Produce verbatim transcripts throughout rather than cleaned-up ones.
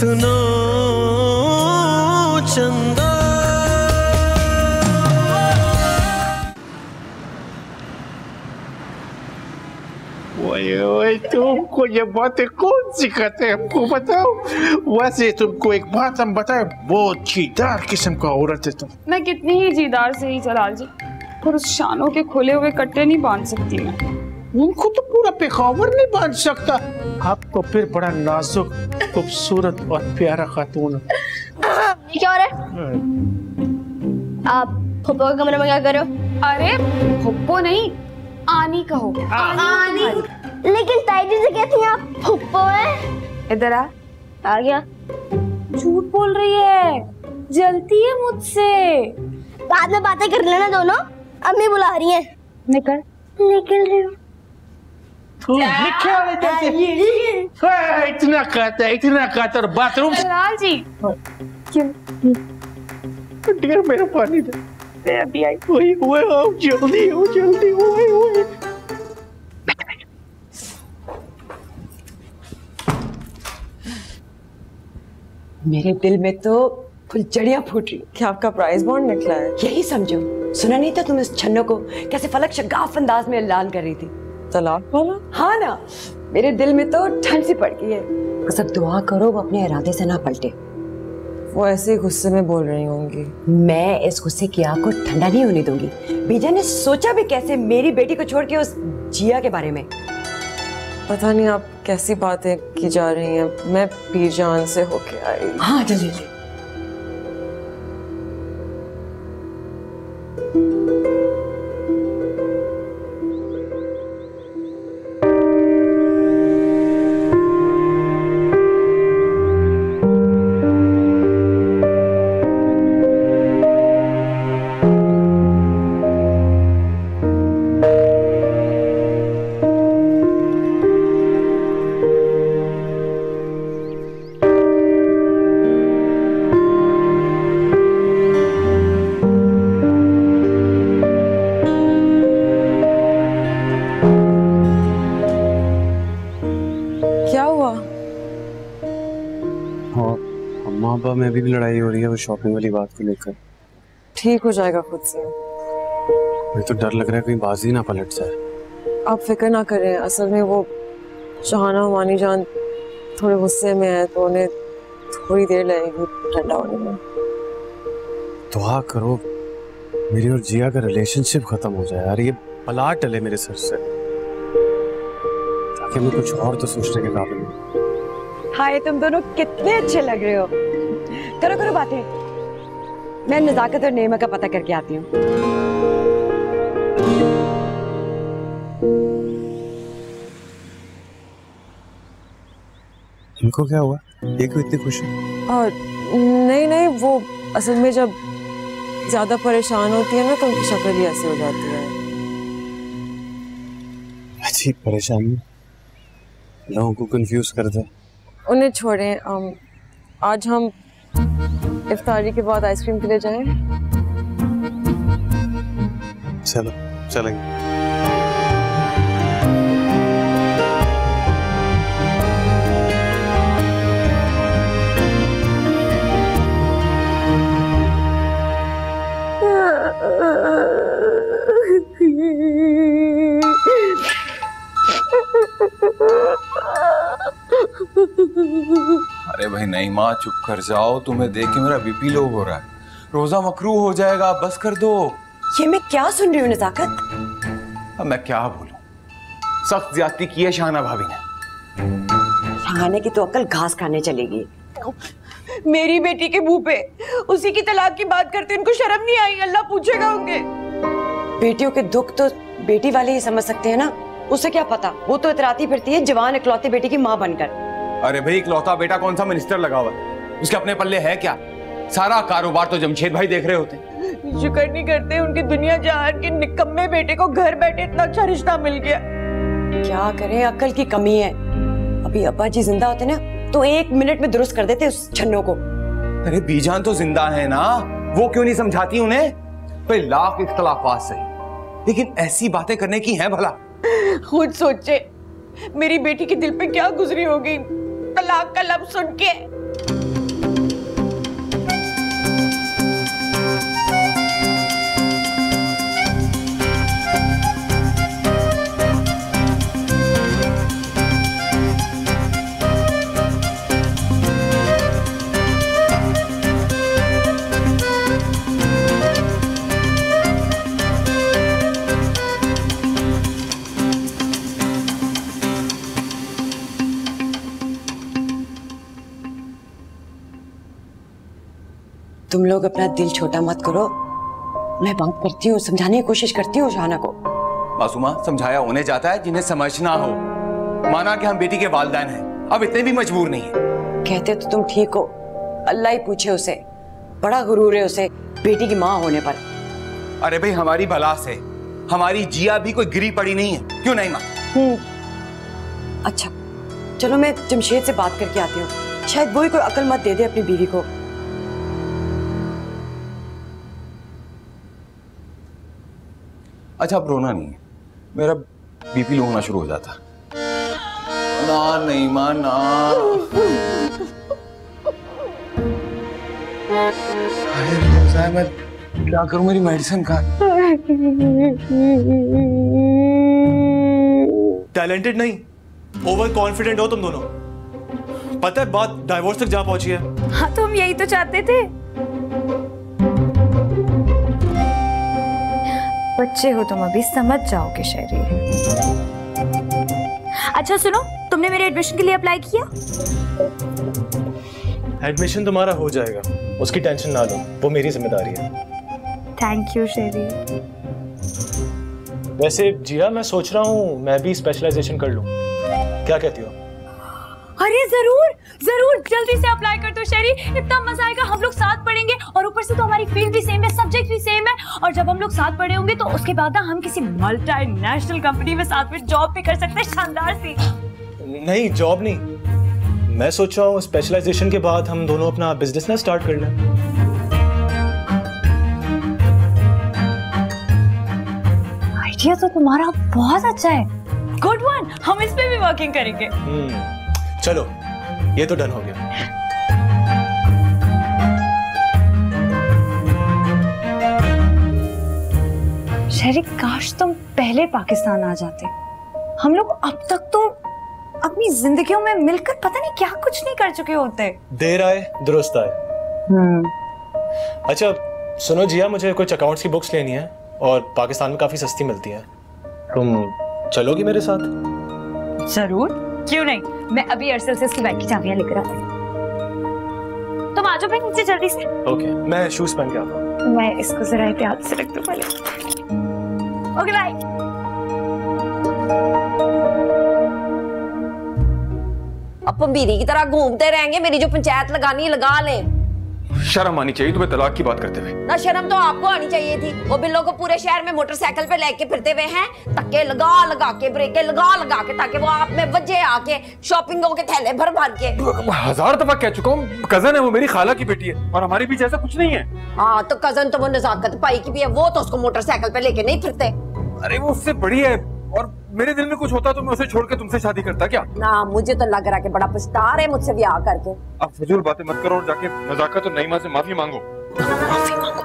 सुनो चंदा। ओए तुमको ये बातें कौन सिखाते हैं हमको बताओ। वैसे तुमको एक बात हम बताएं, बहुत जीदार किस्म का औरत है तुम। मैं कितनी ही जीदार से ही जलाल जी, पर उस शानों के खुले हुए कट्टे नहीं बांध सकती मैं। उनको तो पूरा पेखावर नहीं बांध सकता। आप तो फिर बड़ा नाजुक खूबसूरत और प्यारा खातून। ये क्या हो रहा है? आप फुप्पो के कमरे में क्या कर रहे हो? अरे फुप्पो नहीं, आनी कहो। आनी? लेकिन ताई जी से कहती हैं आप फुप्पो हैं। इधर आ। आ गया। झूठ बोल रही है, जलती है मुझसे। बाद में बातें कर लेना दोनों, अम्मी बुला रही हैं। निकल। निकल रही हूँ। इतना कहता है, इतना कहता है बाथरूम। लाल जी क्यों? ढेर मेरा पानी दे। मैं अभी आई। ओए ओए आओ जल्दी, आओ जल्दी। ओए ओए मेरे दिल में तो फुलझड़ियां फूट रही। क्या आपका प्राइस बॉन्ड निकला है? यही समझो। सुना नहीं था तुम इस छन्नो को कैसे फलक शगाफ अंदाज में ऐलान कर रही थी? तलाक वाला? हाँ ना, मेरे दिल में तो ठंड सी पड़ गई है। बस अब दुआ करो वो अपने इरादे से ना पलटे। वो ऐसे ही गुस्से में बोल रही होंगी। मैं इस गुस्से की आग को ठंडा नहीं होने दूंगी। बीजा ने सोचा भी कैसे मेरी बेटी को छोड़ के उस जिया के बारे में? पता नहीं आप कैसी बातें की जा रही हैं। मैं पीरजान से होके आई। हाँ जल्दी जल्दी। में अभी भी लड़ाई हो रही है वो शॉपिंग वाली बात को लेकर। ठीक हो जाएगा खुद से। मुझे तो डर लग रहा है कहीं बाजी ना पलट जाए। आप फिक्र ना करें, असल में वो शहाना वानी जान थोड़े गुस्से में है तो उन्हें थोड़ी देर लगेगी ठंडा होने में। दुआ करो मेरी और जिया का रिलेशनशिप खत्म हो जाए यार, ये बला टले मेरे सर से, ताकि मैं कुछ और तो सोचने के काबिल हूँ। हाय तुम दोनों कितने अच्छे लग रहे हो। करो करो बातें, मैं नजाकत और नेमा का पता करके आती हूँ। इनको क्या हुआ? ये क्यों इतनी खुश है? और नहीं नहीं वो असल में जब ज्यादा परेशान होती है ना तो उनकी शक्ल ही ऐसी हो जाती है। अच्छी परेशानी लोगों को कंफ्यूज कर दे। उन्हें छोड़ें, आज हम इफ्तारी के बाद आइसक्रीम के लिए जाएं। चलो चलेंगे। अरे भाई नहीं माँ चुप कर जाओ, तुम्हें देख के मेरा बीपी लो हो रहा है, रोजा मकरू हो जाएगा, बस कर दो। ये मैं क्या सुन रही हूँ नजाकत? अब मैं क्या बोलूं, सख्त ज्यादती की है शाहना भाभी ने। शाहना की तो अक्ल घास खाने चलेगी। मेरी बेटी के मुंह पे उसी की तलाक की बात करते उनको शर्म नहीं आई? अल्लाह पूछेगा होंगे। बेटियों के दुख तो बेटी वाले ही समझ सकते हैं ना, उसे क्या पता, वो तो इतराती फिरती है जवान इकलौती बेटी की माँ बनकर। अरे भाई इकलौता बेटा कौन सा मिनिस्टर लगा हुआ है, उसके अपने पल्ले है क्या? सारा कारोबार तो जमशेद भाई देख रहे होते। शुक्र नहीं करते उनकी दुनिया जहान के निकम्मे बेटे को घर बैठे इतना अच्छा रिश्ता मिल गया। क्या करें, अक्ल की कमी है। अभी अब्बा जी जिंदा होते ना तो एक मिनट में दुरुस्त कर देते उस छन्नो को। अरे बीजान तो जिंदा है ना, वो क्यों नहीं समझाती उन्हें? भाई लाख इख्तलाफात सही, लेकिन ऐसी बातें करने की है भला? खुद सोचे मेरी बेटी के दिल पे क्या गुजरी होगी तलाक का लफ्ज सुन के। तुम लोग अपना दिल छोटा मत करो, मैं बात करती हूँ, समझाने की कोशिश करती हूँ शाना को। मासूमा, समझाया उन्हें जाता है जिन्हें समझना हो। माना कि हम बेटी के वालिदैन हैं, अब इतने भी मजबूर नहीं है। कहते तो तुम ठीक हो, अल्लाह ही पूछे उसे, बड़ा गुरूर है उसे बेटी की माँ होने पर। अरे भाई हमारी भला से हमारी जिया भी कोई गिरी पड़ी नहीं है, क्यों नहीं माँ? अच्छा चलो मैं जमशेद से बात करके आती हूँ, शायद वही कोई अकल मत दे दे अपनी बीवी को। अच्छा अब रोना नहीं है, मेरा बीपी लो होना शुरू हो जाता। ना नहीं मां ना। अरे मैं क्या करूं, मेरी मेडिसिन का। टैलेंटेड नहीं, ओवर कॉन्फिडेंट हो तुम दोनों। पता है बात डाइवोर्स तक जा पहुंची है। हाँ तो हम यही तो चाहते थे। बच्चे हो तुम, अभी समझ जाओगे शहरी। अच्छा सुनो, तुमने मेरे एडमिशन के लिए अप्लाई किया? एडमिशन तुम्हारा हो जाएगा, उसकी टेंशन ना लो, वो मेरी जिम्मेदारी है। थैंक यू शहरी। वैसे जिया, मैं सोच रहा हूँ मैं भी स्पेशलाइजेशन कर लूँ, क्या कहती हो? अरे जरूर जरूर, जल्दी से अप्लाई कर दो शहरी, इतना मजा आएगा। हम लोग साथ पढ़ेंगे और ऊपर से तो हमारी फील्ड भी सेम है, सब्जेक्ट भी सेम है, और जब हम लोग साथ पढ़े होंगे तो उसके बाद ना हम किसी मल्टीनेशनल कंपनी में साथ में जॉब भी कर सकते हैं, शानदार सी। नहीं जॉब नहीं, मैं सोच रहा हूँ स्पेशलाइजेशन के बाद हम दोनों अपना बिजनेस ना स्टार्ट कर लें। आइडिया तो तुम्हारा बहुत अच्छा है, गुड वन, हम इस पे भी वर्किंग करेंगे। चलो ये तो डन हो गया। शहरी, काश तुम पहले पाकिस्तान आ जाते, हम लोग अब तक तो अपनी जिंदगियों में मिलकर पता नहीं क्या कुछ नहीं कर चुके होते। देर आए दुरुस्त आए। अच्छा सुनो जिया, मुझे कुछ अकाउंट्स की बुक्स लेनी है और पाकिस्तान में काफी सस्ती मिलती हैं, तुम चलोगी मेरे साथ? जरूर, क्यों नहीं, मैं अभी अरसल से इसकी बाइक की चाबियां लेकर आती हूँ। तुम आ जाओ भाई नीचे जल्दी से। ओके, मैं शूज पहन के आता हूँ। मैं इसको जरा एहतियात से रख दूं पहले। Okay bye. अब बीरी की तरह घूमते रहेंगे, मेरी जो पंचायत लगानी है लगा लें। शर्म आनी चाहिए तुम्हें तलाक की बात करते हुए। ना शर्म तो आपको आनी चाहिए थी, वो बिल्लों को पूरे शहर में मोटरसाइकिल पे लेके फिरते हुए हैं, धक्के लगा लगा के, ब्रेकें लगा लगा के, ताकि वो आप में वजह आके शॉपिंगों के थैले भर भर के। हजार दफा कह चुका हूँ, कजन है वो, मेरी खाला की बेटी है और हमारे बीच ऐसा कुछ नहीं है। हाँ तो कजन तो वो नजाकत पाई की भी है, वो तो उसको मोटरसाइकिल पे लेके नहीं फिरते। अरे वो उससे बड़ी है, और मेरे दिल में कुछ होता तो मैं उसे छोड़ के तुमसे शादी करता क्या? ना मुझे तो लग रहा है कि बड़ा पछता रहे मुझसे ब्याह करके। अब फजूल बातें मत करो और जाके नजाकत और नईमा से माफी मांगो। माफी मांगो।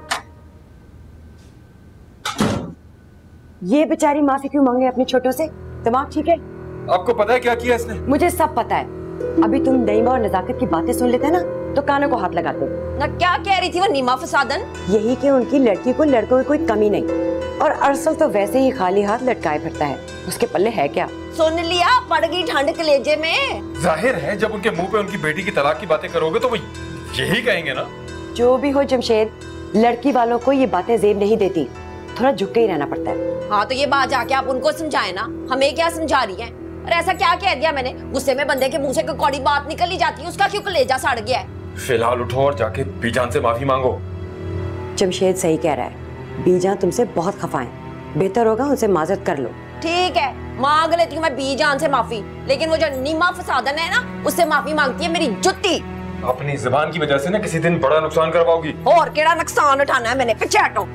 ये बेचारी माफी क्यों मांगे अपने छोटों से? दिमाग ठीक है? आपको पता है क्या किया इसने? मुझे सब पता है। अभी तुम नईमा और नजाकत की बातें सुन लेते ना तो कानों को हाथ लगाते। ना क्या कह रही थी वो नीमा फसादन? यही कि उनकी लड़की को लड़कों की कोई कमी नहीं, और अरसल तो वैसे ही खाली हाथ लटकाए फिरता है, उसके पल्ले है क्या? सुन लिया, पड़ गई ठंड कलेजे में। जाहिर है जब उनके मुंह पे उनकी बेटी की तलाक की बातें करोगे तो वो यही कहेंगे ना। जो भी हो जमशेद, लड़की वालों को ये बातें जेब नहीं देती, थोड़ा झुक के ही रहना पड़ता है। हाँ तो ये बात जाके आप उनको समझाए ना, हमें क्या समझा रही है? अरे ऐसा क्या कह दिया मैंने? गुस्से में बंदे के मुंह से कोई कौड़ी बात निकल ही जाती है, उसका क्यों कलेजा सड़ गया है? फिलहाल उठो और जाके बीजान से माफी मांगो। जमशेद सही कह रहा है, बीजान तुमसे बहुत खफा है, बेहतर होगा उनसे माजरत कर लो। ठीक है, मांग लेती हूँ मैं बीजान से माफी, लेकिन वो जो नीमा फसादन है ना, उससे माफी मांगती है मेरी जुत्ती। अपनी जुबान की वजह से ना किसी दिन बड़ा नुकसान करवाओगी। और केड़ा नुकसान उठाना है मैंने? पीछे हटो।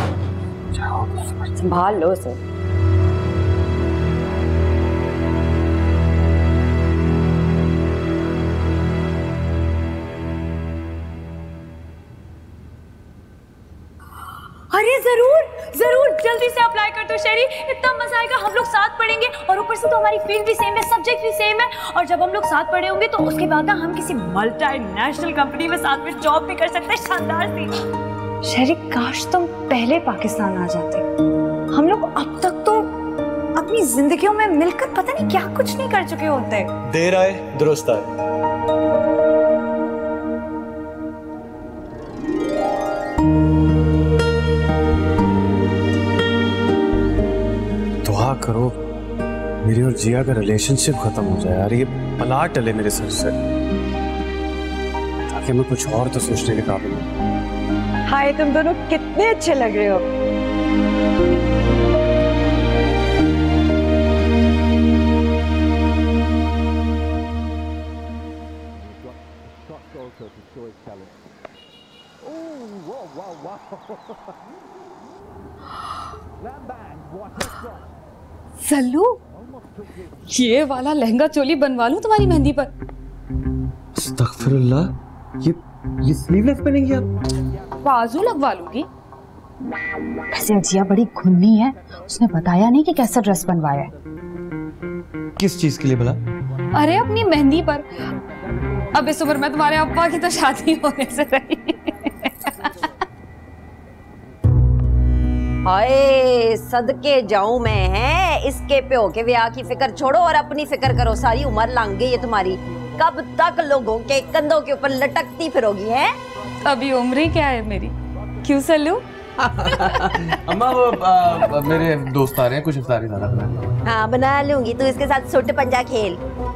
संभाल लो उसे। अरे जरूर जरूर, जल्दी से अप्लाई कर दो शेरी, इतना मजा आएगा। हम लोग साथ पढ़ेंगे और ऊपर से तो हमारी फील्ड भी सेम है, सब्जेक्ट भी सेम है। और जब हम लोग साथ पढ़े होंगे तो उसके बाद ना हम किसी मल्टीनेशनल कंपनी में साथ में जॉब भी कर सकते हैं, शानदार सी। शेरी काश तुम पहले पाकिस्तान आ जाते, हम लोग अब तक तो अपनी जिंदगियों में मिलकर पता नहीं क्या कुछ नहीं कर चुके होते। देर आए दुरुस्त आए। दुआ करो मेरी और जिया का रिलेशनशिप खत्म हो जाए यार, ये बला टले मेरे सर से, ताकि मैं कुछ और तो सोचने के काबिल हूँ। हाय, तुम दोनों कितने अच्छे लग रहे हो। सल्लू, ये वाला लहंगा चोली बनवा लूं तुम्हारी मेहंदी पर? अस्तगफिरुल्लाह, ये ये स्लीवलेस पहनेंगी आप? बाजू लगवा लूंगी। वैसे जिया बड़ी खुन्नी है, उसने बताया नहीं कि कैसा ड्रेस बनवाया है। किस चीज के लिए भला? अरे अपनी मेहंदी पर। अब इस उम्र में तुम्हारे अब्बा की तो शादी होने से रही। हाय सदके जाऊं मैं, है इसके प्यो के ब्याह की फिक्र छोड़ो और अपनी फिक्र करो। सारी उम्र लंघ गई है तुम्हारी, कब तक लोगों के कंधों के ऊपर लटकती फिरोगी है? अभी उम्र ही क्या है मेरी, क्यों सल्लू? अम्मा वो आ, मेरे दोस्त आ रहे हैं, कुछ इफ्तारी ज़्यादा बना। हाँ बना लूंगी, तू इसके साथ सुट पंजा खेल।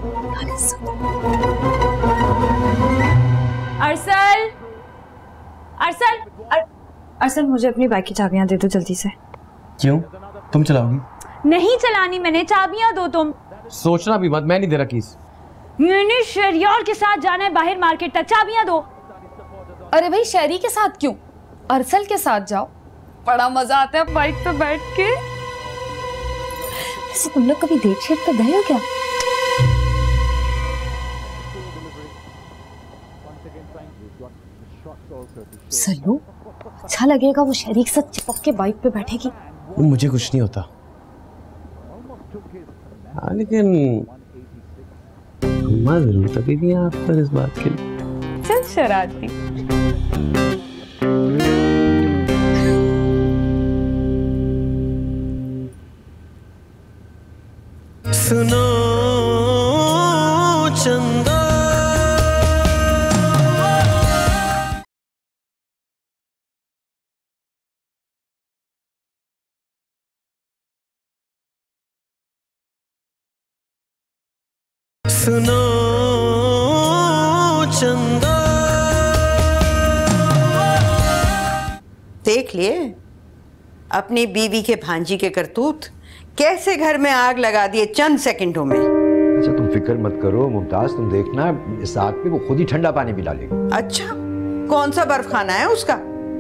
अरसल, अरसल, अर... अरसल मुझे अपनी बाइक की चाबियां दे दो जल्दी से। क्यों, तुम चलाओगी? नहीं चलानी मैंने, चाबियां दो तुम। सोचना भी मत, मैं नहीं दे रहा कीज। मैंने शहरियार के साथ जाना है बाहर मार्केट तक, चाबियां दो। अरे भाई शहरी के साथ क्यों, अरसल के साथ जाओ, बड़ा मजा आता है बाइक पे बैठ के। वैसे तुम लोग कभी डेट शेट पे गए हो क्या? सल्लू, अच्छा लगेगा वो शहरी के साथ चिपक के बाइक पे बैठेगी। वो मुझे कुछ नहीं होता, हाँ लेकिन अम्मा जरूर तकेगी आप पर इस बात के लिए। चल शरारती। सुनो चंदा। सुनो चंदा। देख लिए अपनी बीवी के भांजी के करतूत, कैसे घर में आग लगा दिए चंद सेकंडों में। अच्छा तुम फिक्र मत करो मुमताज, तुम देखना इस आग पे वो खुद ही ठंडा पानी भी डालेगी। अच्छा कौन सा बर्फ खाना है उसका?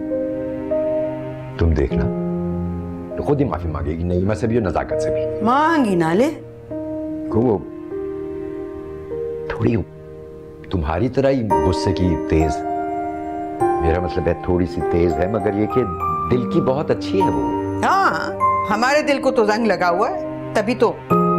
तुम देखना तो खुद ही माफी मांगेगी, नईमा से भी और नजाकत से भी। मांगी ना ले को वो थोड़ी तुम्हारी तरह ही गुस्से की तेज, मेरा मतलब है थोड़ी सी तेज है, मगर ये कि दिल की बहुत अच्छी है वो। हाँ हमारे दिल को तो जंग लगा हुआ है, तभी तो।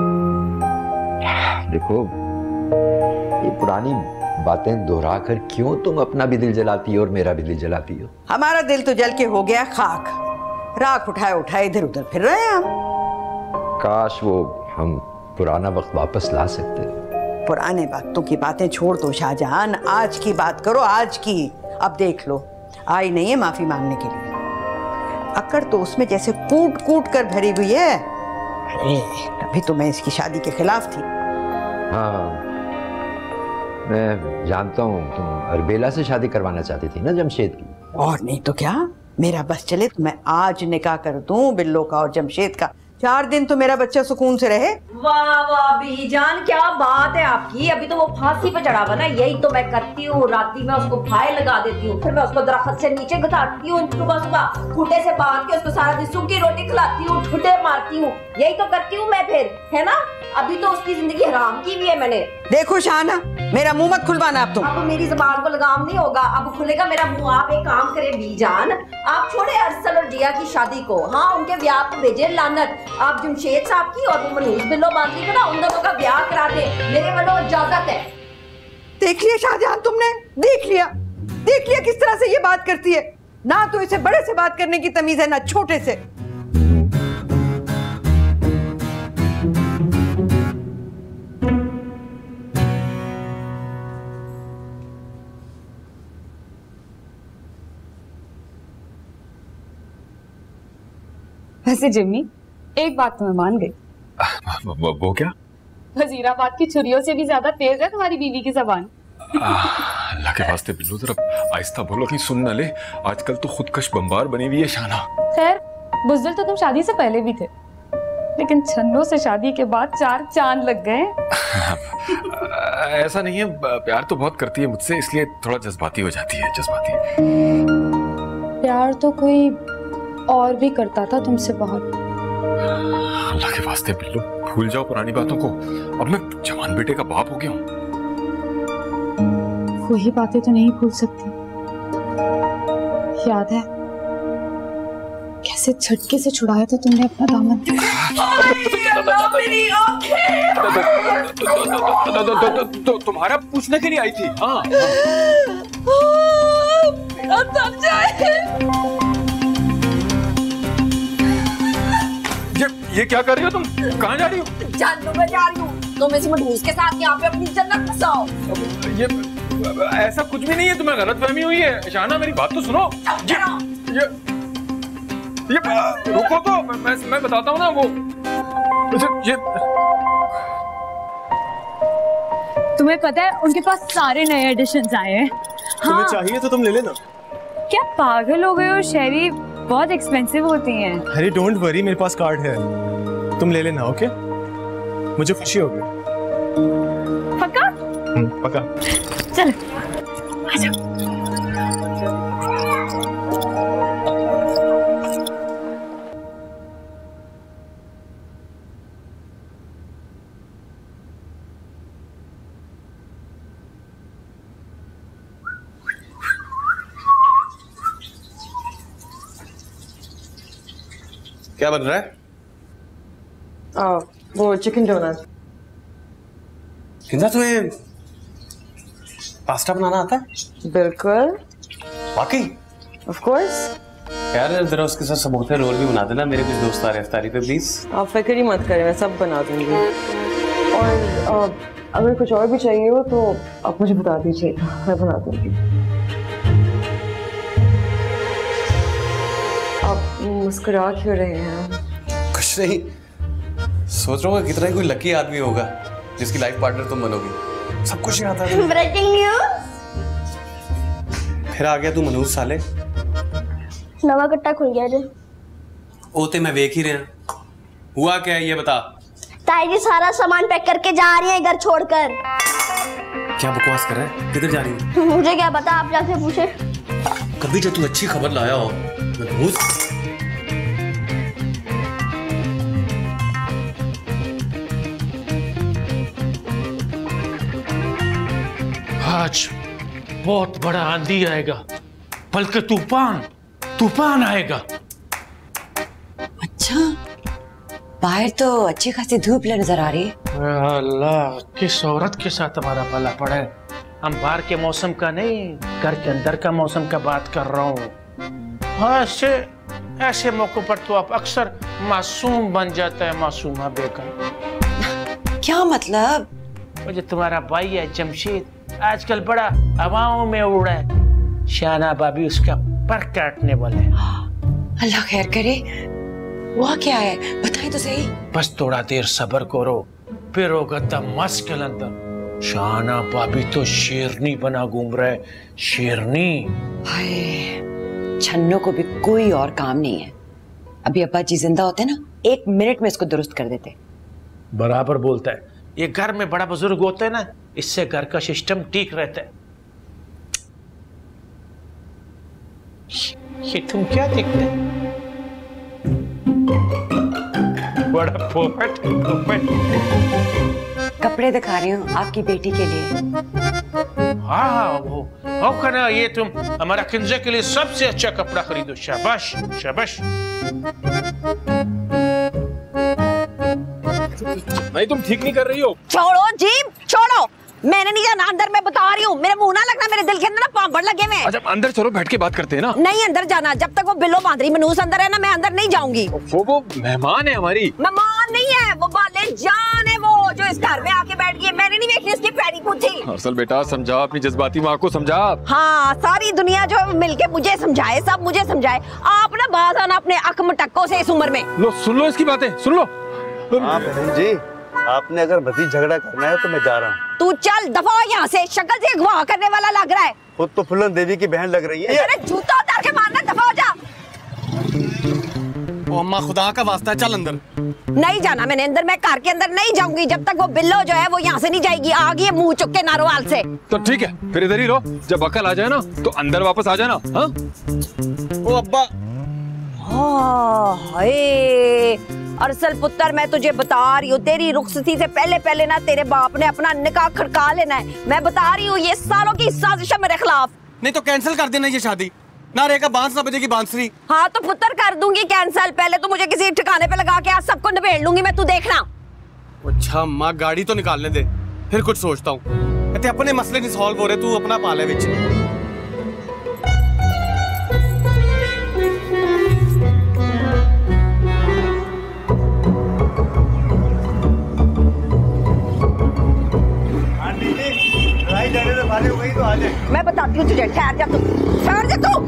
देखो ये पुरानी बातें दोहरा कर क्यों तुम अपना भी दिल जलाती हो और मेरा भी दिल जलाती हो? हमारा दिल तो जल के हो गया खाक, राख उठाए उठाए इधर उधर फिर रहे हैं हम। काश वो हम पुराना वक्त वापस ला सकते। पुराने वक्तों की बातें छोड़ दो शाहजहान, आज की बात करो, आज की। अब देख लो आई नहीं है माफी मांगने के लिए, अकड़ तो उसमें जैसे कूट कूट कर भरी हुई है। अरे तभी तो मैं इसकी शादी के खिलाफ थी। हाँ मैं जानता हूँ, तुम अरबेला से शादी करवाना चाहती थी ना जमशेद की। और नहीं तो क्या, मेरा बस चले तो मैं आज निकाह कर दूं बिल्लो का और जमशेद का, चार दिन तो मेरा बच्चा सुकून से रहे। वाह वाह बीजान, क्या बात है आपकी। अभी तो वो फांसी पे चढ़ा हुआ ना, यही तो मैं करती हूँ। राती में उसको फाय लगा देती हूँ, फिर मैं उसको दरख्त से नीचे घटाती हूँ, सुबह सुबह खूंटे से बांध के उसको सारा दिन सूखी रोटी खिलाती हूँ, ठुड्डे मारती हूँ, यही तो करती हूँ मैं फिर, है ना। अभी तो उसकी जिंदगी हराम की भी है मैंने। देखो शाहना, मेरा मुंह मत खुलवाना अब तुम। अब मेरी जुबान को लगाम नहीं होगा, अब खुलेगा मेरा मुंह। आप एक काम करें बीजान, आप छोड़े अरसल और जिया की शादी को, हाँ उनके ब्याह को भेजे लानत। आप जमशेद साहब की और वो मनूज बिल्लो बांधरी को ना, उन दोनों का ब्याह करा दे, मेरे वालों इजाजत है। देख लिया शाहजहां तुमने, देख लिया देख लिया किस तरह से ये बात करती है। ना तो इसे बड़े से बात करने की तमीज है, ना छोटे से। वैसे जिम्मी, एक बात तो मैं मान गई। वो, वो क्या? वजीराबाद की छुरियों से भी ज्यादा तेज है तुम्हारी बीवी की जबान। अल्लाह के वास्ते बिल्लू जरा आहिस्ता बोलो, कहीं सुन न ले। आजकल तो खुदकश बम्बार बनी हुई है शाना। खैर बुज़दिल तो तुम शादी से पहले भी थे, लेकिन छन्नों से शादी के बाद चार चांद लग गए। ऐसा नहीं है, प्यार तो बहुत करती है मुझसे, इसलिए थोड़ा जज्बाती हो जाती है। जज्बाती प्यार तो कोई और भी करता था तुमसे बहुत। अल्लाह के वास्ते बिल्लू भूल जाओ पुरानी बातों को, अब मैं जवान बेटे का बाप हो गया हूँ। वही बातें तो नहीं भूल सकती। याद है कैसे झटके से छुड़ाया था तुमने अपना दामन। तो तुम्हारा पूछने के लिए आई थी? हाँ ये ये क्या कर रही हो तुम? कहाँ जा रही हो? जन्नत में जा रही हूँ, तुम इस मधूस के साथ यहाँ पे अपनी जन्नत बसाओ। ये ऐसा कुछ भी नहीं है, तुम्हें गलतफहमी हुई है। शाना मेरी बात तो सुनो। ये ये ये रुको तो, मैं मैं बताता हूँ ना। वो ये तुम्हें पता है उनके पास सारे नए एडिशंस आए हैं। तुम्हें हाँ। चाहिए तो तुम ले लेना। क्या पागल हो गए हो शहरी, बहुत एक्सपेंसिव होती हैं। अरे डोंट वरी, मेरे पास कार्ड है, तुम ले लेना। ओके, मुझे खुशी होगी। पक्का? पक्का। चलो आजा। क्या बन रहा है? आ, वो चिकन डोनट। किंदा तुम्हें पास्ता बनाना आता है? बिल्कुल। वाकई? Of course. यार जरा उसके साथ समोसे रोल भी बना देना, मेरे कुछ दोस्त आ रहे हैं इफ्तारी पे प्लीज। आप फिक्र ही मत करें, मैं सब बना दूंगी। और आ, अगर कुछ और भी चाहिए हो तो आप मुझे बता दीजिए, मैं बना दूंगी। आप मुस्कुरा क्यों रहे हैं? कुछ नहीं, सोच रहा हूँ कितना ही कोई लकी आदमी होगा जिसकी लाइफ पार्टनर तुम बनोगी। सब कुछ आता है। Breaking news. फिर आ गया तू मनूज साले। नवा कट्टा खुल गया जी। ओते मैं देख ही रहा। हुआ क्या है ये बता। ताई जी सारा सामान पैक करके जा रही है घर छोड़कर। क्या बकवास कर रहा है? किधर जा रही है? मुझे क्या पता, आप जाके पूछे। कभी जो तू अच्छी खबर लाया हो मनूज। आज बहुत बड़ा आंधी आएगा, बल्कि तूफान तूफान आएगा। अच्छा, बाहर तो अच्छी खासी धूप नजर आ रही है। अल्लाह, किस औरत के साथ हमारा भला पड़ा है। हम बाहर के मौसम का नहीं, घर के अंदर का मौसम का बात कर रहा हूँ। हाँ, ऐसे ऐसे मौकों पर तो आप अक्सर मासूम बन जाता है, मासूमा बेकर। क्या मतलब? वो जो तुम्हारा भाई है जमशेद, आजकल बड़ा हवाओं में उड़ रहा है। शाना भाभी उसका पर काटने वाले। अल्लाह खैर करे। हुआ क्या है, बताएं तो सही। बस थोड़ा देर सब्र करो, फिर होगा तमस के अंदर। शाना भाभी तो शेरनी बना घूम रहा है, शेरनी। हाय, छन्नों को भी कोई और काम नहीं है। अभी अब्बा जी जिंदा होते ना, एक मिनट में इसको दुरुस्त कर देते। बराबर बोलता है। ये घर में बड़ा बुजुर्ग होता है ना, इससे घर का सिस्टम ठीक रहता है। ये तुम क्या देखते हैं? बड़ा पोपट पोपट। कपड़े दिखा रही हूँ आपकी बेटी के लिए। हाँ वो हो ना, ये तुम हमारा किंजे के लिए सबसे अच्छा कपड़ा खरीदो। शाबाश शाबाश। नहीं तुम ठीक नहीं कर रही हो। छोड़ो जीप छोड़ो, मैंने नहीं जाना अंदर, मैं बता रही हूँ। मेरे मुंह ना लगना, मेरे दिल के अंदर ना पांपड़ लगे हुए। अच्छा अंदर चलो, बैठ के बात करते हैं ना। नहीं अंदर जाना, जब तक वो बिल्लो बांध रही मनूस अंदर है ना, मैं अंदर नहीं जाऊंगी। वो वो मेहमान है हमारी। मेहमान नहीं है वो, बाले जान है वो, जो इस घर में आके बैठ गई। मैंने नहीं देखी उसकी पैरी पूछी। असल बेटा समझा, अपनी जज्बाती माँ को समझा। हाँ सारी दुनिया जो मिलके मुझे समझाए, सब मुझे समझाए। आप ना बात आना अपने अकमटक्कों से इस उम्र में। लो सुन लो इसकी बातें, सुन लो। हाँ बहन जी, आपने अगर मजीद झगड़ा करना है तो मैं जा रहा हूँ। तू चल दफा यहाँ से, शक्ल से अगवा करने वाला लग रहा है। खुद तो फुलन देवी की बहन लग रही है। अरे जूता उतार के मारना, दफा हो जा। ओ अम्मा खुदा का वास्ता, चल अंदर। नहीं जाना मैंने अंदर, मैं कार के अंदर नहीं जाऊंगी जब तक वो बिल्लो जो है वो यहाँ से नहीं जाएगी। आ गई है मुंह चुक के नारोवाल से। तो ठीक है फिर इधर ही रहो, जब अकल आ जाए ना तो अंदर वापस आ जाना। हाँ ओ अब्बा। हाँ अरसल पुत्र, मैं तुझे बता रही हूँ, तेरी रुखसती से पहले पहले ना तेरे बाप ने अपना निकाह खड़का लेना है। मैं बता रही हूँ, ये सालों की साजिश है मेरे खिलाफ। नहीं तो कैंसिल कर देना ये शादी, ना रहेगा बांस ना बजेगी बांसुरी। हाँ तो पुत्र कर दूंगी कैंसिल, पहले तो मुझे किसी ठिकाने पे लगा के आज सबको निबेड़ लूंगी मैं, तू देखना। अच्छा अम्मा गाड़ी तो निकालने दे, फिर कुछ सोचता हूँ। कहते अपने मसले नहीं सॉल्व हो रहे, तू अपना पाले विच। जाने से भाले हो गई तो आ जाए। मैं बताती हूँ तुझे, ठहर जा तू, ठहर जा तू।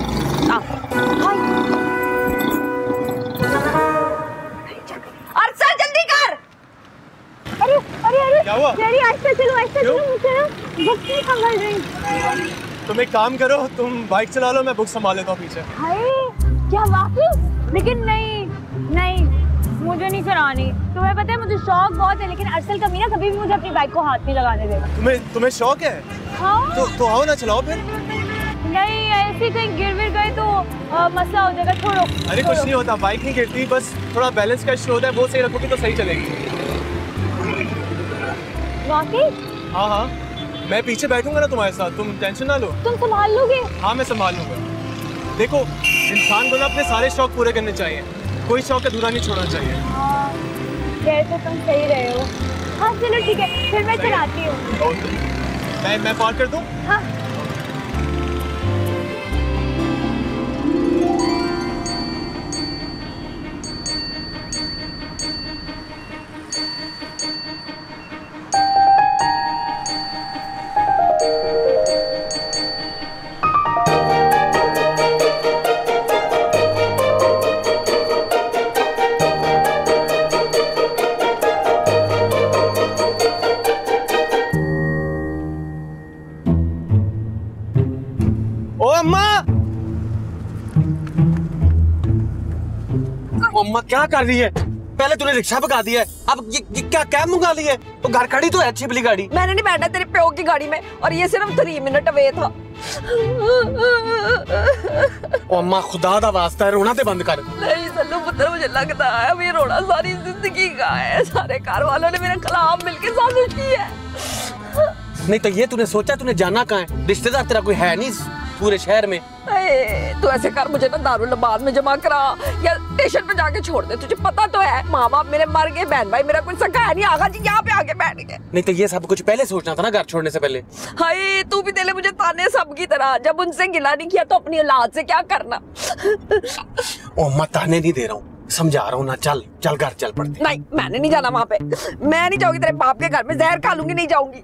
अरसल जल्दी कर। अरे अरे अरे क्या हुआ? तेरी आस्ते चलो, आस्ते चलो, मुझे ना बुक नहीं संभल रही। तुम एक काम करो, तुम बाइक चला लो, मैं बुक संभाल लेता हूँ पीछे। हाय क्या वाकई? लेकिन नहीं नहीं मुझे नहीं चलानी। तुम्हें पता है मुझे शौक बहुत है, लेकिन अरसल कमीना कभी भी मुझे अपनी बाइक को हाथ नहीं लगाने देगा। तुम्हें तुम्हें शौक है? हाँ तो तो आओ ना चलाओ फिर। नहीं ऐसे कहीं गिर विर गए तो आ, मसला हो जाएगा। छोड़ो। अरे कुछ नहीं होता, बाइक नहीं गिरती, बस थोड़ा बैलेंस का इशू होता है, वो सही रखोगी तो सही चलेगी। वाकई? हाँ हाँ मैं पीछे बैठूंगा ना तुम्हारे साथ, तुम टेंशन ना लो। तुम संभाल लोगे? हाँ मैं संभाल लूंगा। देखो इंसान को ना अपने सारे शौक पूरे करने चाहिए, कोई शौक अधूरा नहीं छोड़ना चाहिए। हाँ कह तो तुम सही रहे हो। हाँ चलो ठीक है, फिर मैं चलाती हूँ। मैं मैं कॉल कर दूँ? हाँ अम्मा क्या कर रही है? पहले तूने रिक्शा भगा दिया है, अब ये, ये क्या कैब मंगा ली है? तो घर खड़ी तो है अच्छी भली गाड़ी। मैंने नहीं बैठा तेरे प्यो की गाड़ी में, और ये सिर्फ थ्री मिनट अवे था। ओ अम्मा खुदा दा वास्ता है, रोना ते बंद कर। नहीं सल्लू पुत्र, मुझे लगता है अब ये रोना सारी जिंदगी का है। सारे घर वालों ने मेरे खिलाफ मिलके साजिश की है। नहीं तो ये तूने सोचा तूने जाना कहाँ है? रिश्तेदार तेरा कोई है नहीं पूरे शहर में। तू ऐसे कर, मुझे ना दारुल लबाद में जमा करा या स्टेशन पे जाके छोड़ दे। तुझे पता तो है माँ बाप मेरे मर गए, बहन भाई मेरा कोई सगा है नहीं। आगा जी यहाँ पे आके बैठ गए। नहीं तो ये सब कुछ पहले सोचना था ना, घर छोड़ने से पहले। हाय तू भी दे ले मुझे ताने सब की तरह। जब उनसे गिला नहीं किया तो अपनी औलाद से क्या करना। ओ मैं ताने नहीं दे रहा हूँ, समझा रहा हूँ ना। चल चल घर चल पड़ते। नहीं मैंने नहीं जाना वहाँ पे, मैं नहीं जाऊंगी तेरे बाप के घर में, जहर खा लूंगी, नहीं जाऊंगी।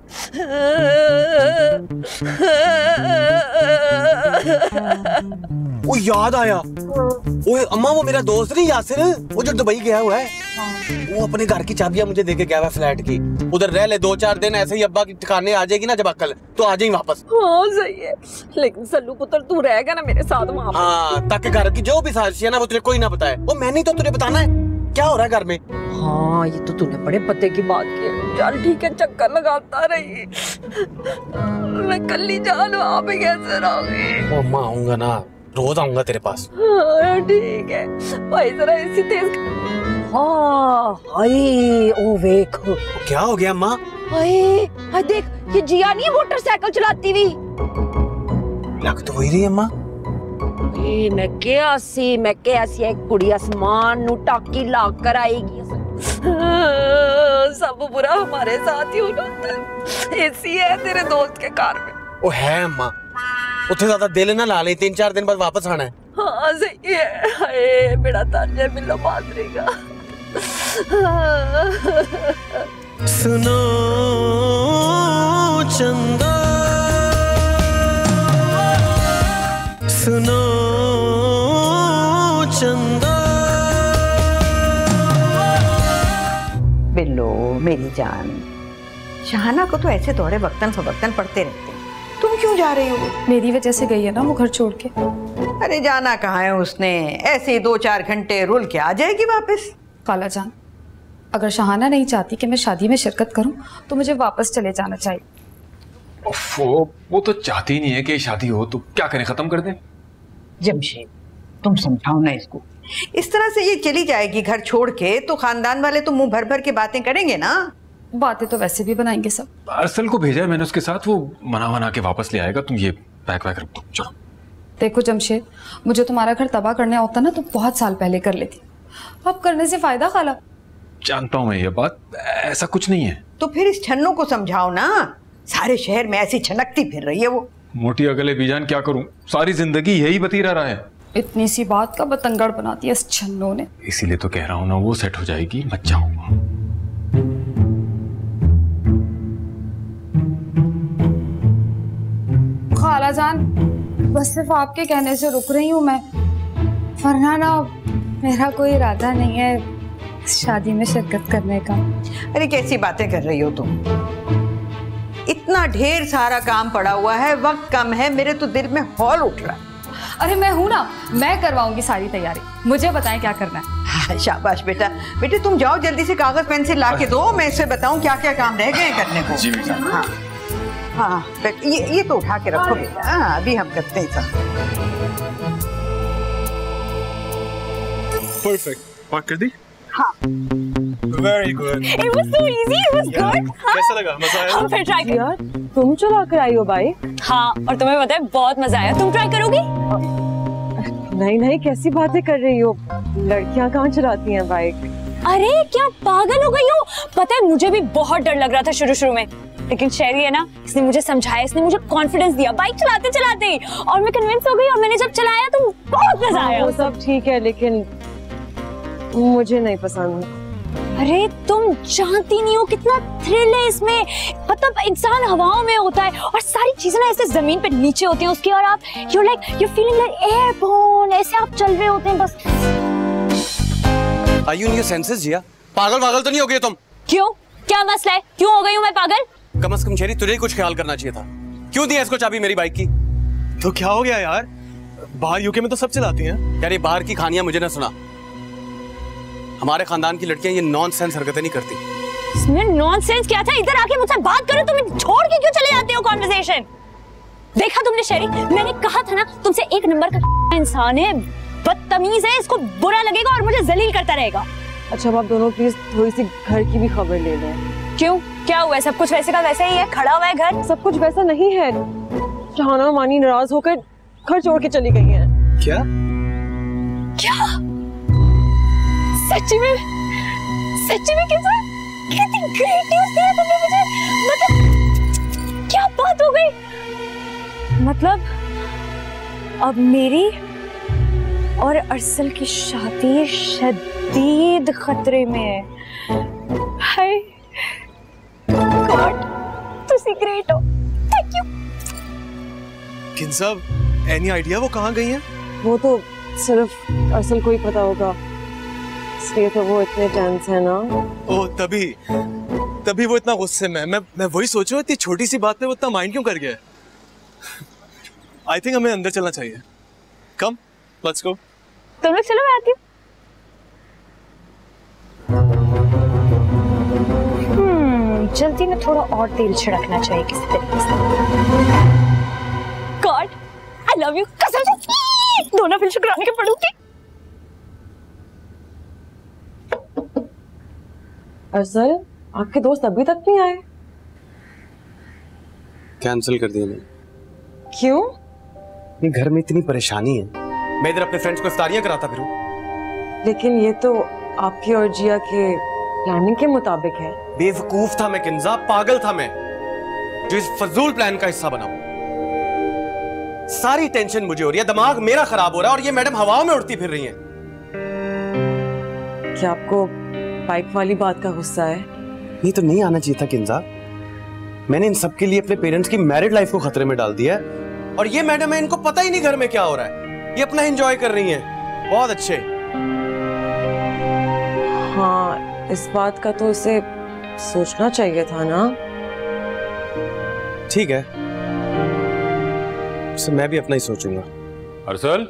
वो याद आया, ओए अम्मा वो मेरा दोस्त नहीं यासिर, वो जो दुबई गया हुआ है, वो अपने घर की चाबियां मुझे देके गया हुआ फ्लैट की। उधर रह ले दो चार दिन, ऐसे ही अब्बा की ठिकाने आ जाएगी ना जब अकल, तो आ जाएगी वापस। हाँ सही है, लेकिन सल्लू पुत्र तू रहेगा ना मेरे साथ वहाँ पे? हाँ ताकि घर की जो भी साजिश है ना वो तुझे कोई ना बताए। वो मैंने तो तुझे बताना है क्या हो रहा है घर में। हाँ ये तो तूने बड़े पते की बात की। चल ठीक है, चक्कर लगाता रही, मैं कल ही जान वहाँ पे कैसे रहूंगी। ओ माँ आऊंगा ना, रोज आऊंगा तेरे पास। हाँ ठीक है भाई, जरा इसी तेज हाय ओ देखो क्या हो गया अम्मा? हाय हाय देख ये जिया नहीं मोटरसाइकिल चलाती हुई। लग तो वही रही अम्मा। ए मैं क्या सी मैं क्या सी एक कुड़ी आसमान नु टाकी लाग कर आएगी। सब बुरा हमारे साथ ही होता है। ऐसी है तेरे दोस्त के कार में। ओ है अम्मा, उठे ज्यादा दिल ना ला ले, तीन चार दिन बाद वापस आना है। हाँ सही है। हाय मेरा तान्या मिला बात रहेगा। सुनो चंदा, सुनो चंदा। बिल्लो मेरी जान, शहाना को तो ऐसे दौड़े वक्तन फवक्तन पड़ते रहते हैं, तुम क्यों जा रही हो? मेरी वजह से गई है ना वो घर छोड़ के। अरे जाना कहाँ है उसने, ऐसे ही दो चार घंटे रुल के आ जाएगी वापस। खाला जान, अगर शहाना नहीं चाहती कि मैं शादी में शिरकत करूं तो मुझे वापस चले जाना चाहिए। वो वो तो चाहती नहीं है कि शादी हो, तो क्या करें, खत्म कर दें? जमशेद तुम समझाओ ना इसको, इस तरह से ये चली जाएगी घर छोड़ के तो खानदान वाले तो मुंह भर भर के बातें करेंगे ना। बातें तो वैसे भी बनाएंगे सब। अरसल को भेजा है मैंने उसके साथ, वो मना मना के वापस ले आएगा। तुम ये पैक वैक रख दो, चलो। देखो जमशेद, मुझे तुम्हारा घर तबाह करने होता ना तो बहुत साल पहले कर लेती, अब करने से फायदा खाला। जानता हूँ मैं ये बात, ऐसा कुछ नहीं है। तो फिर इस छन्नों को समझाओ ना, सारे शहर में ऐसी छनकती फिर रही है वो। मोटी अगले बीजान क्या करूं, सारी जिंदगी यही बतीरा रहा है। इतनी सी बात का बतंगड़ बना दिया इस छन्नों ने। इसीलिए तो कह रहा हूँ ना, वो सेट हो जाएगी, मत जाओ। खाला जान, बस सिर्फ आपके कहने से रुक रही हूँ मैं, वरना ना मेरा कोई इरादा नहीं है शादी में शिरकत करने का। अरे कैसी बातें कर रही हो तुम, इतना ढेर सारा काम पड़ा हुआ है, वक्त कम है, मेरे तो दिल में हौल उठ रहा है। अरे मैं हूं ना, मैं करवाऊंगी सारी तैयारी, मुझे बताएं क्या करना है। हाँ, शाबाश बेटा, बेटे तुम जाओ जल्दी से कागज पेंसिल ला के दो, मैं इसे बताऊं क्या क्या काम रह गए करने को। जी बेटा। हाँ हाँ बेटा, ये ये तो उठा के रखो बेटा, हाँ अभी हम करते हैं सब। परफेक्ट, पार्क कर दी? हाँ। Very good. It was so easy, it was good. कैसा लगा, मजा आया? हम फिर ट्राई यार तुम चला कर आई हो बाइक? हाँ, और तुम्हें पता है बहुत मजा आया, तुम ट्राई करोगी? नहीं नहीं, कैसी बातें कर रही हो, लड़कियां कहाँ चलाती हैं बाइक? अरे क्या पागल हो गई हो? पता है मुझे भी बहुत डर लग रहा था शुरू शुरू में, लेकिन शेरी है ना, इसने मुझे समझाया, इसने मुझे कॉन्फिडेंस दिया बाइक चलाते चलाते ही, और मैं कन्विंस हो गई और मैंने जब चलाया तो बहुत मजा आया। वो सब ठीक है लेकिन मुझे नहीं पसंद। अरे तुम जानती नहीं हो कितना थ्रिल है इसमें, मतलब इंसान हवाओं में होता है और सारी चीजें ना ऐसे जमीन पे नीचे होती हैं उसकी, और आप you like you feeling like airborne, ऐसे आप चल रहे होते हैं बस। Are you in your senses जिया? पागल पागल तो नहीं हो गए तुम? क्यों, क्या मसला है, क्यों हो गई हूँ मैं पागल? कम से कम शेरी तुझे कुछ ख्याल करना चाहिए था, क्यों दिया इसको चाबी मेरी बाइक की? तो क्या हो गया यार, बाहर यूके में तो सब चलाती हैं। यार ये बाहर की कहानियां मुझे ना सुना, हमारे खानदान की लड़कियां ये नॉनसेंस हरकतें नहीं करती। इसमें नॉनसेंस क्या था, इधर आके मुझसे बात करो, तुम छोड़ के क्यों चले जाते हो कॉन्वर्सेशन? देखा तुमने शेरी, मैंने कहा था ना तुमसे एक नंबर का इंसान है, बदतमीज है, इसको बुरा लगेगा और मुझे जलील करता रहेगा। अच्छा अब आप दोनों प्लीज थोड़ी सी घर की भी खबर ले लें। क्यों, क्या हुआ है? सब कुछ वैसे का वैसे ही है, खड़ा हुआ है घर। सब कुछ वैसा नहीं है, शहाना और मानी नाराज होकर घर छोड़ के चली गई हैं। क्या क्या सच्ची में, सच्ची में कैसा, कितनी ग्रेट न्यूज़ दिया तुमने मुझे, मतलब क्या बात हो गई? मतलब अब मेरी और अरसल की शादी शदीद खतरे में है। हाय गॉड, तुसी ग्रेट हो, थैंक यू। किन साहब, एनी आइडिया वो कहाँ गई हैं? वो तो सिर्फ अरसल को ही पता होगा, इसलिए तो वो इतने टेंस है ना। ओ तभी तभी वो इतना गुस्से में। मैं मैं वही सोच रहा हूँ, इतनी छोटी सी बात पे वो इतना माइंड क्यों कर गया? आई थिंक हमें अंदर चलना चाहिए। Come, let's go. तुम लोग चलो, मैं आती हूँ। हम्म, जल्दी में थोड़ा और तेल छिड़कना चाहिए किसी तरीके से। गॉड, आई लव यू, कसम से दोनों फिर शुक्राने के पड़ूंगी। अरसल, आपके दोस्त अभी तक नहीं आए? कैंसिल कर दिया मैंने। क्यों? ये घर में इतनी परेशानी है, मैं इधर अपने फ्रेंड्स को इफ्तारियां कराता फिरूं। लेकिन ये तो आपकी और जिया के प्लानिंग के मुताबिक है। बेवकूफ था मैं किंजा, पागल था मैं जो इस फजूल प्लान का हिस्सा बना। सारी टेंशन मुझे हो रही है, दिमाग मेरा खराब हो रहा है और ये मैडम हवाओं में उड़ती फिर रही हैं। क्या आपको बाइक वाली बात का गुस्सा है? ये तो नहीं आना चाहिए था किंजा। मैंने इन सब के लिए अपने पेरेंट्स की मैरिड लाइफ को खतरे में डाल दिया है और ये मैडम है, इनको पता ही नहीं घर में क्या हो रहा है, ये अपना एंजॉय कर रही हैं। बहुत अच्छे। हाँ, इस बात का तो उसे सोचना चाहिए था ना। ठीक है, तो मैं भी अपना ही सोचूंगा। अरसल,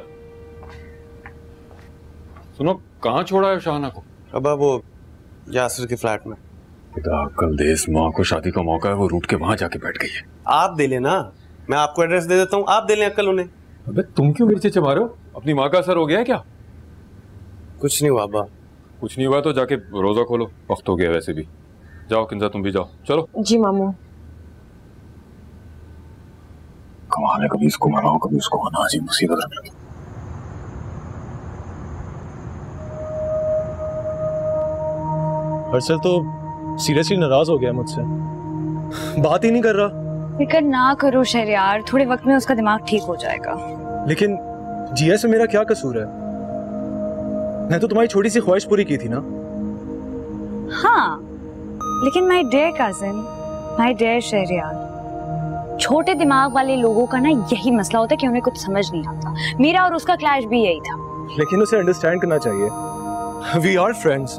सुनो, कहाँ छोड़ा है शाहना को? अब वो यासिर के फ्लैट में। कल देश माँ को शादी का मौका है, वो रूट के वहां जाके बैठ गई है। आप दे लेना, मैं आपको एड्रेस दे देता हूँ, आप दे लें अक्ल उन्हें। अबे तुम क्यों मिर्ची चबा रहे हो? अपनी माँ का असर हो गया है क्या? कुछ नहीं हुआ अब्बा। कुछ नहीं हुआ तो जाके रोजा खोलो, वक्त हो गया वैसे भी। जाओ किंजा, तुम भी जाओ, चलो। जी मामू। कमाल है, कभी इसको मनाओ कभी उसको मनाओ, जी मुसीबत है। अरसल तो सीरियसली नाराज हो गया मुझसे, बात ही नहीं कर रहा। फिक्र ना करो शहरियार, थोड़े वक्त में उसका दिमाग ठीक हो जाएगा। लेकिन जिया से मेरा क्या कसूर है? मैं तो तुम्हारी छोटी सी ख्वाहिश पूरी की थी ना। हाँ, लेकिन my dear cousin, my dear Shahryar, छोटे दिमाग वाले लोगों का ना यही मसला होता है कि उन्हें कुछ समझ नहीं आता। मेरा और उसका क्लैश भी यही था। लेकिन उसे अंडरस्टैंड करना चाहिए, वी आर फ्रेंड्स।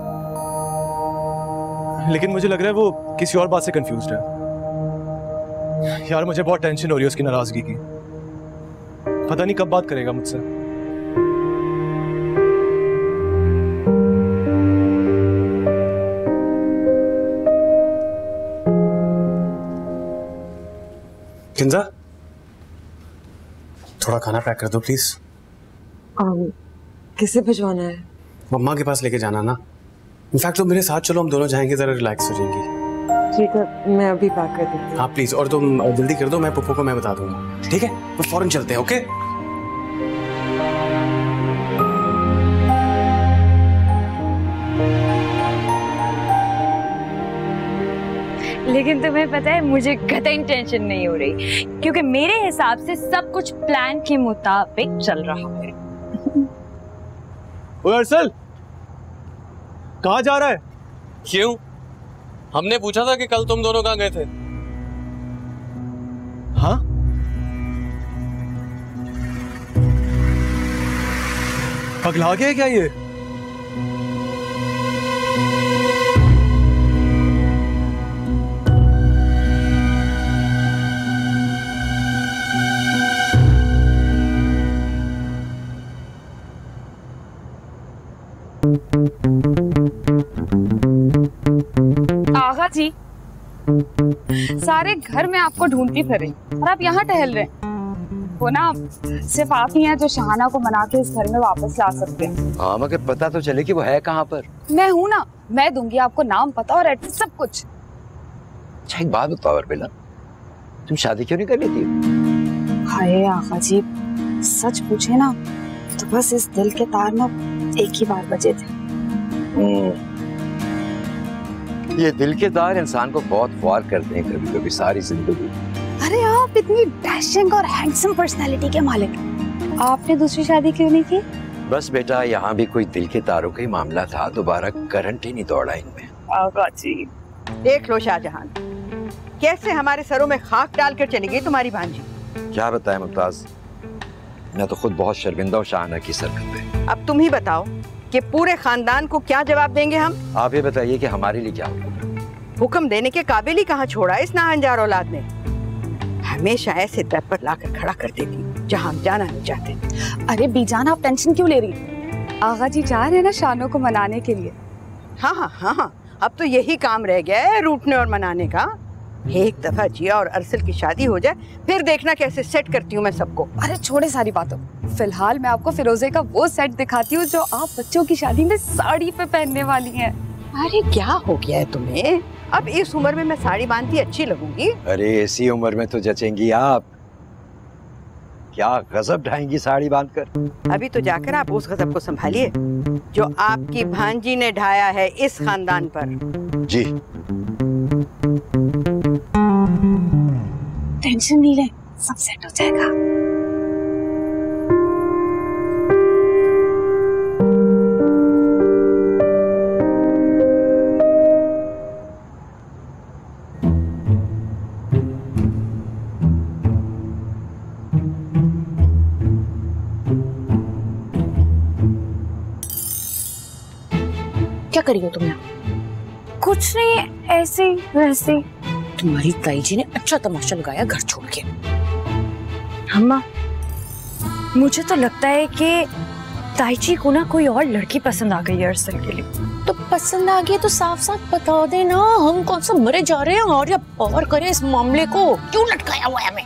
लेकिन मुझे लग रहा है वो किसी और बात से कंफ्यूज्ड है। यार मुझे बहुत टेंशन हो रही है उसकी नाराजगी की, पता नहीं कब बात करेगा मुझसे। किंजा, थोड़ा खाना पैक कर दो प्लीज। किसे भिजवाना है? मम्मा के पास लेके जाना ना। इनफैक्ट तो मेरे साथ चलो, हम दोनों जाएंगे, जरा रिलैक्स हो जाएंगी। ठीक है, मैं अभी पैक कर दूँ। हाँ प्लीज, और तुम जल्दी कर दो, मैं पप्पू को मैं बता दूंगा। ठीक है, तो फौरन चलते हैं। ओके? लेकिन तुम्हें पता है मुझे कतई टेंशन नहीं हो रही, क्योंकि मेरे हिसाब से सब कुछ प्लान के मुताबिक चल रहा है। ओए अरसल, कहाँ जा रहा है? क्यों? हमने पूछा था कि कल तुम दोनों कहाँ गए थे। हाँ? पगला गया क्या ये? आगा जी, सारे घर में आपको ढूंढती फिर रही और आप यहाँ टहल रहे हैं। वो ना सिर्फ आप ही हैं जो शाहाना को मना के इस घर में वापस ला सकते हैं। हाँ, मगर पता तो चले कि वो है कहाँ पर। मैं हूँ ना, मैं दूंगी आपको नाम, पता और एड्रेस सब कुछ। अच्छा एक बात बताओ बेला, तुम शादी क्यों नहीं कर लेती? हाय आगा जी, सच पूछे ना तो बस इस दिल के तार ना एक ही बार बजे थे। ये दिल के तार इंसान को बहुत ख्वार करते हैं कभी कभी सारी जिंदगी। अरे आप इतनी डैशिंग और हैंडसम पर्सनालिटी के मालिक, आपने दूसरी शादी क्यों नहीं की? बस बेटा, यहाँ भी कोई दिल के तारों का ही मामला था, दोबारा करंट ही नहीं दौड़ा इनमें। आगा जी, देख लो शाहजहां, कैसे हमारे सरों में खाक डालकर चली गई तुम्हारी भांजी। क्या बताएं मुमताज, मैं तो खुद बहुत शर्मिंदा हूँ शाहाना की सरकत पे। अब तुम ही बताओ कि पूरे खानदान को क्या जवाब देंगे हम? आप ये बताइए कि हमारे लिए क्या होगा? हुक्म देने के काबिल ही कहाँ छोड़ा इस नाहंजार औलाद ने। हमेशा ऐसे दर पर लाकर खड़ा कर देती जहाँ हम जाना नहीं चाहते। अरे बीजान, आप टेंशन क्यों ले रही? आगा जी जा रहे हैं ना शानों को मनाने के लिए। हाँ हाँ हाँ हाँ, अब तो यही काम रह गया है रूठने और मनाने का। एक दफा जिया और अरसल की शादी हो जाए, फिर देखना कैसे सेट करती हूँ मैं सबको। अरे छोड़े सारी बातों, फिलहाल मैं आपको फिरोजे का वो सेट दिखाती हूँ जो आप बच्चों की शादी में साड़ी पे पहनने वाली हैं। अरे क्या हो गया है तुम्हें? अब इस उम्र में मैं साड़ी बांधती अच्छी लगूंगी? अरे ऐसी उम्र में तो जचेंगी आप। क्या गजब ढाएंगी साड़ी बांधकर। अभी तो जाकर आप उस गजब को संभालिए जो आपकी भांजी ने ढाया है इस खानदान पर। जी। टेंशन नहीं ले, सब सेट हो जाएगा। क्या करी हो तुम यहाँ? कुछ नहीं, ऐसे ही वैसे। तुम्हारी ताई जी ने अच्छा तमाशा लगाया घर छोड़ के। अम्मा, मुझे तो लगता है कि ताई जी को ना कोई और लड़की पसंद आ गई है अरसल के लिए। तो पसंद आ गई तो साफ साफ बता देना, हम कौन सा मरे जा रहे हैं और या पार करें इस मामले को। क्यों लटकाया हुआ है हमें?